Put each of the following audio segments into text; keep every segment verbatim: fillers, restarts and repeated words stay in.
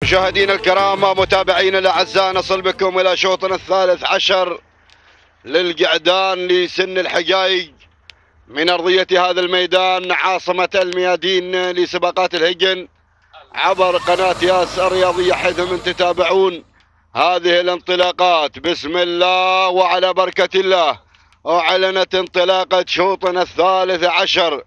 مشاهدينا الكرام متابعينا الاعزاء، نصل بكم الى شوطنا الثالث عشر للقعدان لسن الحقائق من ارضيه هذا الميدان، عاصمه الميادين لسباقات الهجن، عبر قناه ياس الرياضيه، حيث من تتابعون هذه الانطلاقات. بسم الله وعلى بركه الله، اعلنت انطلاقه شوطنا الثالث عشر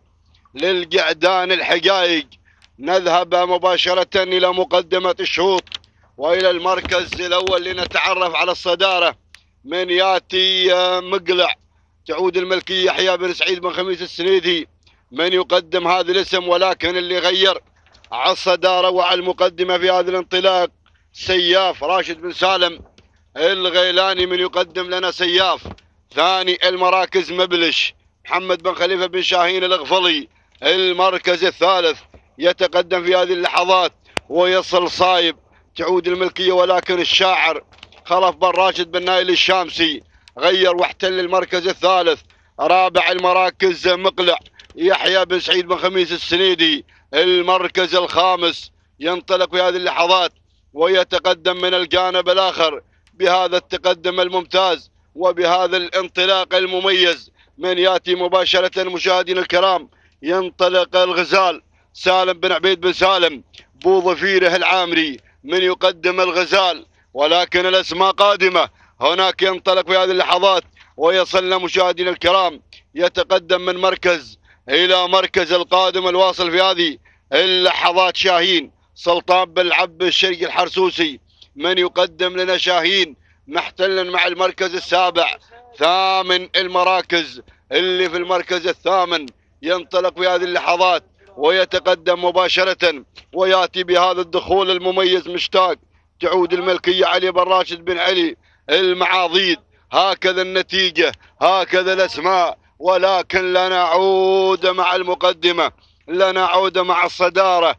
للقعدان الحقائق. نذهب مباشرة إلى مقدمة الشوط وإلى المركز الأول لنتعرف على الصدارة. من ياتي مقلع تعود الملكية يحيى بن سعيد بن خميس السنيدي من يقدم هذا الاسم، ولكن اللي غير على الصدارة وعلى المقدمة في هذا الانطلاق سياف راشد بن سالم الغيلاني من يقدم لنا سياف. ثاني المراكز مبلش محمد بن خليفة بن شاهين الغفلي. المركز الثالث يتقدم في هذه اللحظات ويصل صايب تعود الملكية، ولكن الشاعر خلف بن راشد بن نايل الشامسي غير واحتل المركز الثالث. رابع المراكز مقلع يحيى بن سعيد بن خميس السنيدي. المركز الخامس ينطلق في هذه اللحظات ويتقدم من الجانب الآخر بهذا التقدم الممتاز وبهذا الانطلاق المميز. من ياتي مباشرة مشاهدينا الكرام ينطلق الغزال سالم بن عبيد بن سالم بو ظفيره العامري من يقدم الغزال، ولكن الاسماء قادمه. هناك ينطلق في هذه اللحظات ويصلنا مشاهدينا الكرام، يتقدم من مركز الى مركز القادم الواصل في هذه اللحظات شاهين سلطان بن العب الشرقي الحرسوسي من يقدم لنا شاهين محتلا مع المركز السابع. ثامن المراكز اللي في المركز الثامن ينطلق في هذه اللحظات ويتقدم مباشرة وياتي بهذا الدخول المميز مشتاق تعود الملكية علي بن راشد بن علي المعاضيد. هكذا النتيجة، هكذا الاسماء، ولكن لا نعود مع المقدمة، لا نعود مع الصدارة.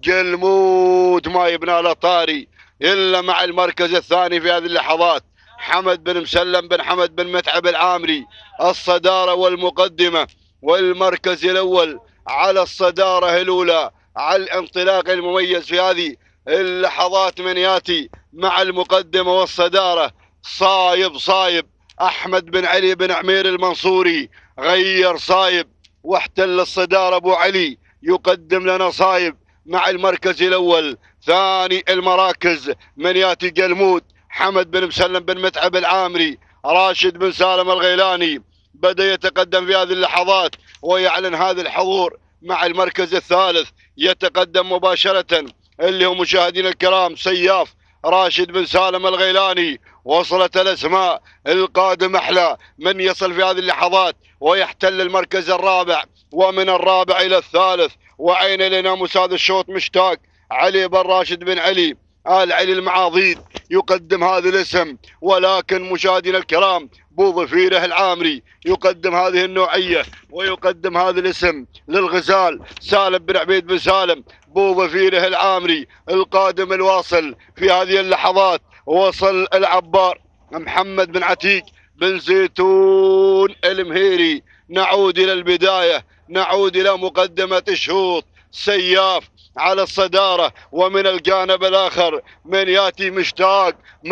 جلمود ما يبنى له طاري الا مع المركز الثاني في هذه اللحظات حمد بن مسلم بن حمد بن متعب العامري. الصدارة والمقدمة والمركز الاول على الصدارة الأولى على الانطلاق المميز في هذه اللحظات. من ياتي مع المقدمة والصدارة صايب صايب أحمد بن علي بن عمير المنصوري. غير صايب واحتل الصدارة أبو علي يقدم لنا صايب مع المركز الأول. ثاني المراكز من ياتي جلمود حمد بن مسلم بن متعب العامري راشد بن سالم الغيلاني بدأ يتقدم في هذه اللحظات ويعلن هذا الحضور مع المركز الثالث. يتقدم مباشرة اللي هو مشاهدينا الكرام سياف راشد بن سالم الغيلاني. وصلت الاسماء القادم احلى من يصل في هذه اللحظات ويحتل المركز الرابع، ومن الرابع الى الثالث وعين لنا مساعد الشوط مشتاق علي بن راشد بن علي آل علي المعاضيد يقدم هذا الاسم، ولكن مشاهدينا الكرام بو ظفيره العامري يقدم هذه النوعية ويقدم هذا الاسم للغزال سالم بن عبيد بن سالم بو ظفيره العامري القادم الواصل في هذه اللحظات. وصل العبار محمد بن عتيق بن زيتون المهيري. نعود إلى البداية، نعود إلى مقدمة الشوط. سياف على الصدارة، ومن الجانب الآخر من ياتي مشتاق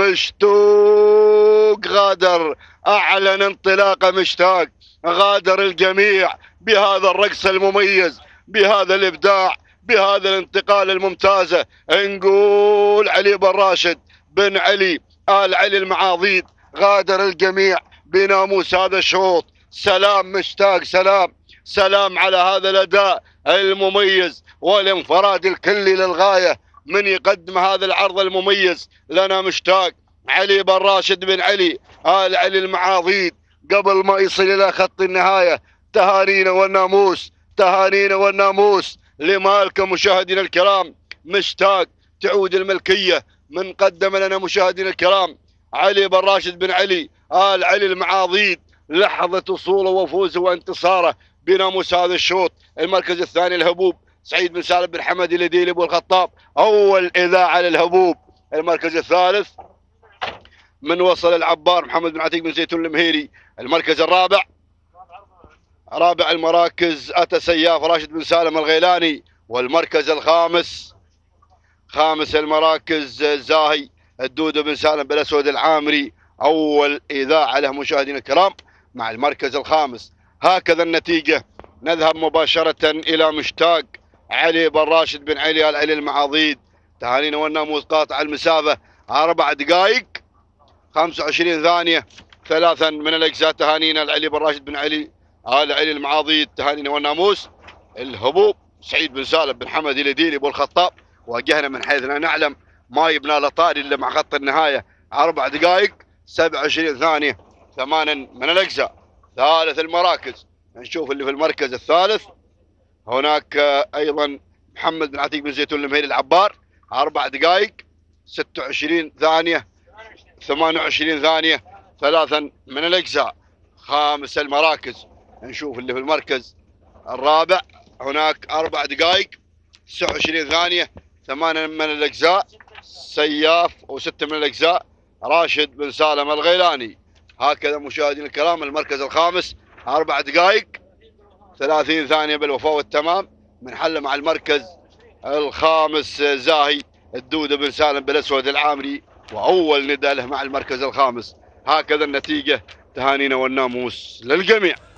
مشتوق غادر. أعلن انطلاق مشتاق، غادر الجميع بهذا الرقص المميز، بهذا الإبداع، بهذا الانتقال الممتازة. نقول علي بن راشد بن علي آل علي المعاضيد غادر الجميع بناموس هذا الشوط. سلام مشتاق، سلام سلام على هذا الأداء المميز والانفراد الكلي للغاية من يقدم هذا العرض المميز لنا مشتاق علي بن راشد بن علي آل علي المعاضيد. قبل ما يصل إلى خط النهاية تهانينا والناموس، تهانينا والناموس لمالكم مشاهدينا الكرام. مشتاق تعود الملكية من قدم لنا مشاهدينا الكرام علي بن راشد بن علي آل علي المعاضيد لحظة وصوله وفوزه وانتصاره بناموس هذا الشوط. المركز الثاني الهبوب سعيد بن سالم بن حمد الديلي ابو الخطاب اول اذاعه للهبوب. المركز الثالث من وصل العبار محمد بن عتيق بن زيتون المهيري. المركز الرابع رابع المراكز اتى سياف راشد بن سالم الغيلاني. والمركز الخامس خامس المراكز زاهي الدودة بن سالم بالأسود العامري. أول إذاعة له مشاهدينا الكرام مع المركز الخامس. هكذا النتيجة. نذهب مباشرة إلى مشتاق علي بن راشد بن علي آل علي المعاضيد. تهانينا والناموس قاطع المسافة أربع دقائق خمسة وعشرين ثانية ثلاثا من الأجزاء. تهانينا علي بن راشد بن علي آل علي المعاضيد. تهانينا والناموس. الهبوب سعيد بن سالم بن حمد الديلي ابو الخطاب. واجهنا من حيث لا نعلم ما يبنى له طاري الا مع خط النهايه. اربع دقائق سبعة وعشرين ثانيه ثمانا من الاجزاء. ثالث المراكز. نشوف اللي في المركز الثالث. هناك ايضا محمد بن عتيق بن زيتون المهيري العبار. اربع دقائق ستة وعشرين ثانيه ثمانية وعشرين ثانيه ثلاثا من الاجزاء. خامس المراكز. نشوف اللي في المركز الرابع. هناك أربع دقائق تسعة وعشرين ثانية ثمانية من الأجزاء. سياف وستة من الأجزاء راشد بن سالم الغيلاني. هكذا مشاهدينا الكرام المركز الخامس أربع دقائق ثلاثين ثانية بالوفاء والتمام. بنحل مع المركز الخامس زاهي الدودة بن سالم بالأسود العامري. وأول نداء له مع المركز الخامس. هكذا النتيجة. تهانينا والناموس للجميع.